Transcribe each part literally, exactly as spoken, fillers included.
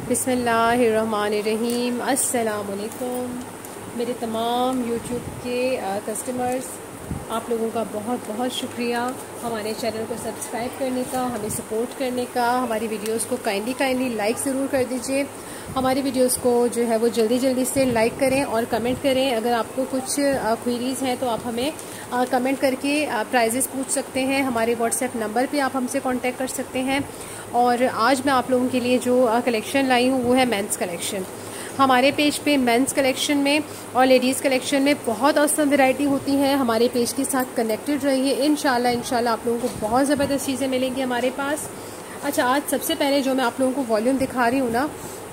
बिस्मिल्लाहिर्रहमानिर्रहीम। अस्सलाम वालेकुम मेरे तमाम यूट्यूब के कस्टमर्स, आप लोगों का बहुत बहुत शुक्रिया हमारे चैनल को सब्सक्राइब करने का, हमें सपोर्ट करने का। हमारी वीडियोस को काइंडली काइंडली लाइक ज़रूर कर दीजिए। हमारी वीडियोस को जो है वो जल्दी जल्दी से लाइक करें और कमेंट करें। अगर आपको कुछ क्वेरीज़ हैं तो आप हमें कमेंट करके प्राइजेस पूछ सकते हैं। हमारे व्हाट्सएप नंबर पे आप हमसे कांटेक्ट कर सकते हैं। और आज मैं आप लोगों के लिए जो कलेक्शन लाई हूँ वो है मेंस कलेक्शन। हमारे पेज पे मेंस कलेक्शन में और लेडीज़ कलेक्शन में बहुत औसम वैरायटी होती हैं। हमारे पेज के साथ कनेक्टेड रहिए। इंशाल्लाह इंशाल्लाह आप लोगों को बहुत ज़बरदस्त चीज़ें मिलेंगी हमारे पास। अच्छा, आज सबसे पहले जो मैं आप लोगों को वॉल्यूम दिखा रही हूँ ना,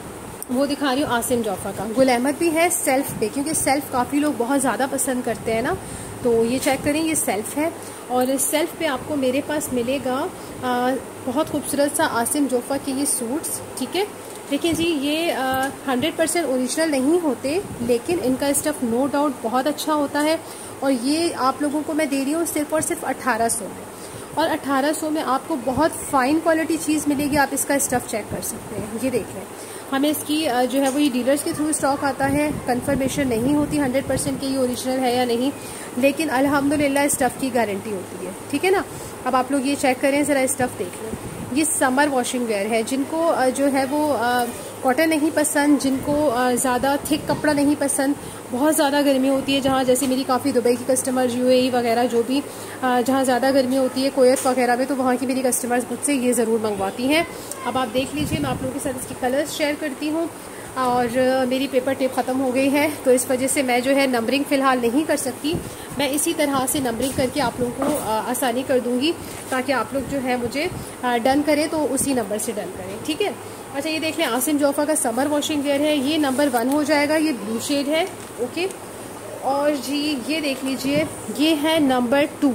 वो दिखा रही हूँ आसिम जोफ़ा का। गुल अहमद भी है सेल्फ पे, क्योंकि सेल्फ काफ़ी लोग बहुत ज़्यादा पसंद करते हैं ना, तो ये चेक करें, ये सेल्फ है। और सेल्फ पे आपको मेरे पास मिलेगा आ, बहुत खूबसूरत सा आसिम जोफ़ा के ये सूट्स। ठीक है, देखिए जी, ये हंड्रेड परसेंट ओरिजिनल नहीं होते, लेकिन इनका स्टफ़ नो डाउट बहुत अच्छा होता है। और ये आप लोगों को मैं दे रही हूँ सिर्फ और सिर्फ अट्ठारह सौ में। और अट्ठारह सौ में आपको बहुत फ़ाइन क्वालिटी चीज़ मिलेगी। आप इसका स्टफ़ चेक कर सकते हैं, ये देख लें। हमें इसकी जो है वो ये डीलर्स के थ्रू स्टॉक आता है, कंफर्मेशन नहीं होती हंड्रेड परसेंट कि ये ओरिजिनल है या नहीं, लेकिन अल्हम्दुलिल्लाह स्टफ़ की गारंटी होती है। ठीक है ना। अब आप लोग ये चेक करें, ज़रा स्टफ़ देख लें। ये समर वॉशिंग वेयर है। जिनको जो है वो कॉटन नहीं पसंद, जिनको ज़्यादा थिक कपड़ा नहीं पसंद, बहुत ज़्यादा गर्मी होती है जहाँ, जैसे मेरी काफ़ी दुबई की कस्टमर्स, यूएई वगैरह जो भी जहाँ ज़्यादा गर्मी होती है, कोयत वगैरह में, तो वहाँ की मेरी कस्टमर्स मुझसे ये ज़रूर मंगवाती हैं। अब आप देख लीजिए, मैं आप लोगों के साथ इसकी कलर्स शेयर करती हूँ। और मेरी पेपर टेप ख़त्म हो गई है, तो इस वजह से मैं जो है नंबरिंग फ़िलहाल नहीं कर सकती। मैं इसी तरह से नंबरिंग करके आप लोगों को आसानी कर दूँगी, ताकि आप लोग जो है मुझे डन करें तो उसी नंबर से डन करें। ठीक है। अच्छा, ये देख लें, आसिम जोफ़ा का समर वॉशिंग वेयर है। ये नंबर वन हो जाएगा, ये ब्लू शेड है। ओके। और जी ये देख लीजिए, ये है नंबर टू,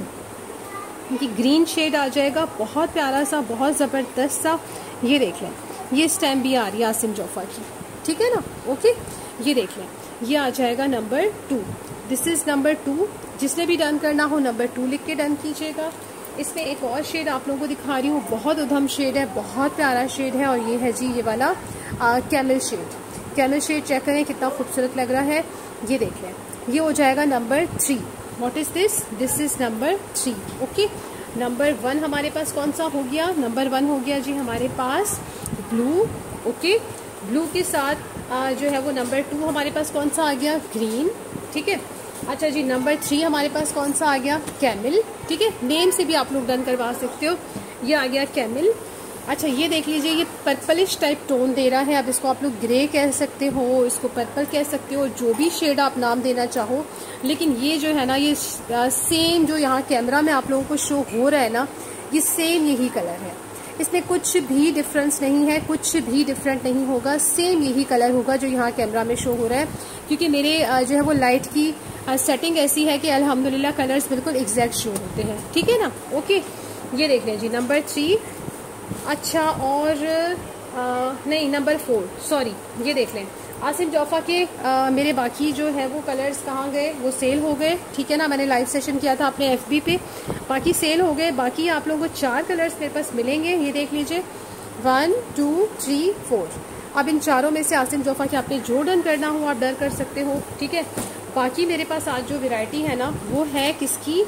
ये ग्रीन शेड आ जाएगा, बहुत प्यारा सा, बहुत ज़बरदस्त सा। ये देख लें, ये स्टैम्प भी आ रही है आसिम जोफ़ा की। ठीक है ना। ओके, ये देख लें, ये आ जाएगा number two. This is number two. जिसने भी डन करना हो नंबर टू लिख के डन कीजिएगा। इसमें एक और शेड आप लोगों को दिखा रही हूँ, बहुत उधम शेड है, बहुत प्यारा शेड है। और ये है जी ये वाला camel shade. Camel shade check करें कितना खूबसूरत लग रहा है। ये देख लें, ये हो जाएगा number three. What is this? This is number three. Okay. Number one हमारे पास कौन सा हो गया? नंबर वन हो गया जी हमारे पास ब्लू। ओके। ब्लू के साथ आ, जो है वो नंबर टू हमारे पास कौन सा आ गया? ग्रीन। ठीक है। अच्छा जी, नंबर थ्री हमारे पास कौन सा आ गया? कैमिल। ठीक है, नेम से भी आप लोग डन करवा सकते हो। ये आ गया कैमिल। अच्छा, ये देख लीजिए, ये पर्पलिश टाइप टोन दे रहा है। अब इसको आप लोग ग्रे कह सकते हो, इसको पर्पल कह सकते हो, जो भी शेड आप नाम देना चाहो। लेकिन ये जो है ना, ये सेम जो यहाँ कैमरा में आप लोगों को शो हो रहा है ना, ये सेम यही कलर है। इसमें कुछ भी डिफरेंस नहीं है, कुछ भी डिफरेंट नहीं होगा, सेम यही कलर होगा जो यहाँ कैमरा में शो हो रहा है। क्योंकि मेरे जो है वो लाइट की सेटिंग ऐसी है कि अल्हम्दुलिल्लाह कलर्स बिल्कुल एग्जैक्ट शो होते हैं। ठीक है ना। ओके, ये देख लें जी नंबर थ्री। अच्छा, और आ, नहीं नंबर फोर, सॉरी, ये देख लें आसिम जोफ़ा के आ, मेरे बाकी जो है वो कलर्स कहाँ गए? वो सेल हो गए। ठीक है ना, मैंने लाइव सेशन किया था अपने एफबी पे, बाकी सेल हो गए। बाकी आप लोगों को चार कलर्स मेरे पास मिलेंगे। ये देख लीजिए, वन टू थ्री फोर। अब इन चारों में से आसिम जोफ़ा के आपने जो डन करना हो आप डन कर सकते हो। ठीक है। बाकी मेरे पास आज जो वैरायटी है ना, वो है किसकी?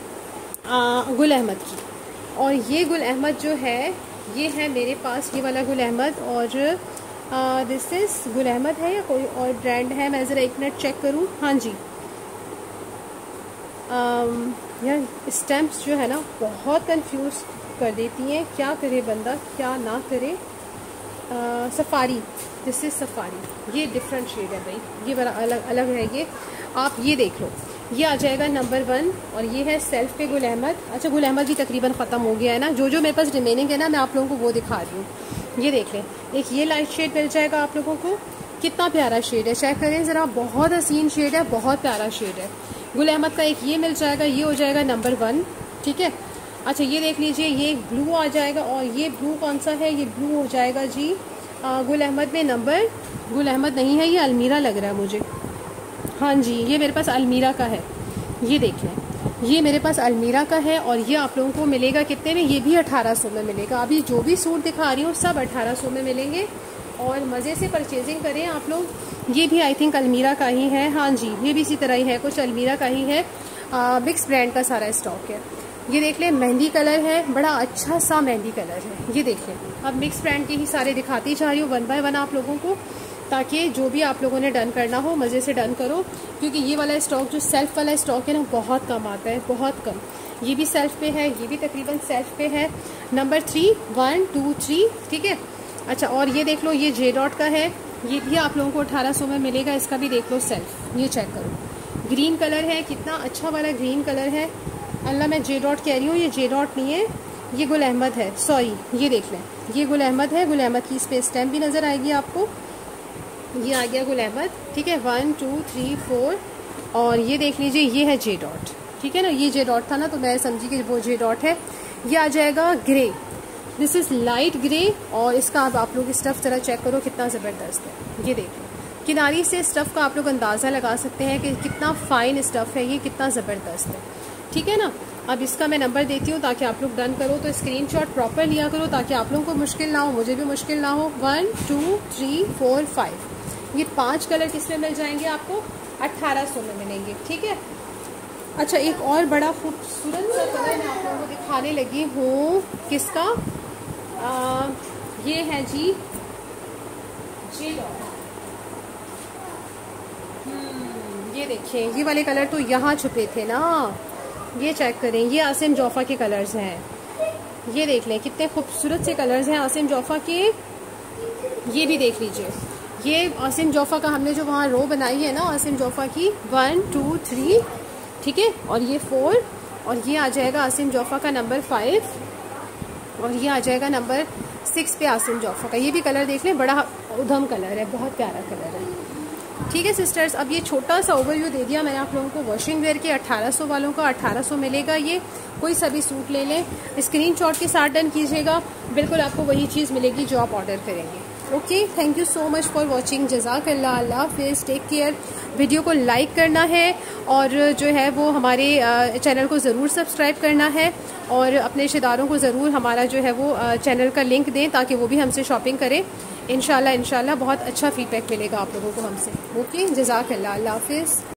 आ, गुल अहमद की। और ये गुल अहमद जो है, ये है मेरे पास ये वाला गुल अहमद। और दिस इज़ गुल अहमद है या कोई और ब्रांड है? मैं ज़रा एक मिनट चेक करूँ। हाँ जी, यार स्टैम्प्स जो है ना बहुत कंफ्यूज कर देती हैं, क्या करे बंदा क्या ना करे। आ, सफारी, दिस इज़ सफारी। ये डिफरेंट शेड है भाई, ये बड़ा अलग अलग है। ये आप ये देख लो, ये आ जाएगा नंबर वन। और ये है सेल्फ पे गुल अहमद। अच्छा, गुल अहमद भी तकरीबन ख़त्म हो गया है ना, जो जो मेरे पास रिमेनिंग है ना, मैं आप लोगों को वो दिखा रही हूँ। ये देख लें, एक ये लाइट शेड मिल जाएगा आप लोगों को। कितना प्यारा शेड है, चेक करें ज़रा, बहुत हसीन शेड है, बहुत प्यारा शेड है। गुल अहमद का एक ये मिल जाएगा, ये हो जाएगा नंबर वन। ठीक है। अच्छा, ये देख लीजिए, ये ब्लू आ जाएगा। और ये ब्लू कौन सा है? ये ब्लू हो जाएगा जी आ, गुल अहमद में नंबर, गुल अहमद नहीं है, ये अलमीरा लग रहा है मुझे। हाँ जी, ये मेरे पास अलमीरा का है। ये देख लें, ये मेरे पास अलमीरा का है। और ये आप लोगों को मिलेगा कितने में? ये भी अठारह सौ में मिलेगा। अभी जो भी सूट दिखा रही हूँ सब अठारह सौ में मिलेंगे। और मज़े से परचेजिंग करें आप लोग। ये भी आई थिंक अलमीरा का ही है, हाँ जी ये भी इसी तरह ही है, कुछ अलमीरा का ही है। मिक्स ब्रांड का सारा स्टॉक है। ये देख लें मेहंदी कलर है, बड़ा अच्छा सा मेहंदी कलर है, ये देख लें। अब मिक्स ब्रांड के ही सारे दिखाती जा रही हूँ वन बाय वन आप लोगों को, ताकि जो भी आप लोगों ने डन करना हो मज़े से डन करो, क्योंकि ये वाला स्टॉक जो सेल्फ वाला स्टॉक है ना बहुत कम आता है, बहुत कम। ये भी सेल्फ पे है, ये भी तकरीबन सेल्फ पे है। Number three, one two three, ठीक है। अच्छा और ये देख लो, ये जे डॉट का है, ये भी आप लोगों को अठारह सौ में मिलेगा, इसका भी देख लो सेल्फ, ये चेक करो। ग्रीन कलर है, कितना अच्छा वाला ग्रीन कलर है। अल्लाह मैं जे डॉट कह रही हूँ, ये जे डॉट नहीं है, ये गुल अहमद है, सॉरी ये देख लें, ये गुल अहमद है। गुल अहमद की इस पे स्टैम्प भी नज़र आएगी आपको, ये आ गया गुल अहमद, ठीक है। वन टू थ्री फोर, और ये देख लीजिए ये है जे डॉट, ठीक है ना। ये जे डॉट था ना, तो मैं समझी कि वो जे डॉट है। ये आ जाएगा grey, this is light grey, और इसका अब आप लोग स्टफ़ ज़रा चेक करो कितना ज़बरदस्त है। ये देखो किनारी से स्टफ़ का आप लोग अंदाज़ा लगा सकते हैं कि कितना फ़ाइन स्टफ़ है, ये कितना ज़बरदस्त है, ठीक है ना। अब इसका मैं नंबर देती हूँ ताकि आप लोग डन करो, तो स्क्रीनशॉट प्रॉपर लिया करो ताकि आप लोगों को मुश्किल ना हो, मुझे भी मुश्किल ना हो। One two three four five, ये पांच कलर किस में मिल जाएंगे आपको, अट्ठारह सौ में मिलेंगे, ठीक है। अच्छा एक और बड़ा खूबसूरत सा कलर मैं आप लोगों को दिखाने लगी हूँ, किसका, आ, ये है जी जे डॉट। ये देखिए ये वाले कलर तो यहाँ छुपे थे ना, ये चेक करें, ये आसिम जोफा के कलर्स हैं। ये देख लें कितने खूबसूरत से कलर्स हैं आसिम जोफा के। ये भी देख लीजिए, ये आसिम जोफा का हमने जो वहाँ रो बनाई है ना आसिम जोफा की, वन टू थ्री, ठीक है। और ये फोर, और ये आ जाएगा आसिम जोफा का नंबर फाइव, और ये आ जाएगा नंबर सिक्स पे आसिम जोफा का। ये भी कलर देख लें, बड़ा उधम कलर है, बहुत प्यारा कलर है, ठीक है सिस्टर्स। अब ये छोटा सा ओवरव्यू दे दिया मैंने आप लोगों को वॉशिंग वेयर के। अठारह सौ वालों का अठारह सौ मिलेगा, ये कोई सा भी सूट ले लें, स्क्रीनशॉट के साथ डन कीजिएगा, बिल्कुल आपको वही चीज़ मिलेगी जो आप ऑर्डर करेंगे। Okay, thank you so much for watching, जज़ाकल्लाह, अल्लाह हाफ़िज़, टेक केयर। वीडियो को लाइक करना है, और जो है वो हमारे चैनल को ज़रूर सब्सक्राइब करना है, और अपने रिश्तेदारों को ज़रूर हमारा जो है वो चैनल का लिंक दें ताकि वो भी हमसे शॉपिंग करें। इंशाल्लाह इंशाल्लाह बहुत अच्छा फीडबैक मिलेगा आप लोगों को हमसे। ओके, जज़ाकल्लाह, अल्लाह हाफ़िज़।